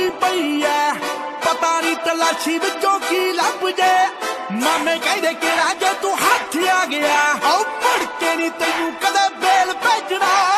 ਹੋਈ ਪਈ ਐ ਪਤਾ ਨਹੀਂ ਤਲਾਸ਼ੀ ਵਿੱਚੋਂ ਕੀ ਲੱਭ ਜੇ ਮਾਮੇ ਕਹਿੰਦੇ ਕਿਹੜਾ ਜੇ ਤੂੰ ਹੱਥ ਆ ਗਿਆ ਉਹ ਮੁੜ ਕੇ ਨਹੀਂ ਤੈਨੂੰ ਕਦੇ ਬੇਲ ਭੇਜਣਾ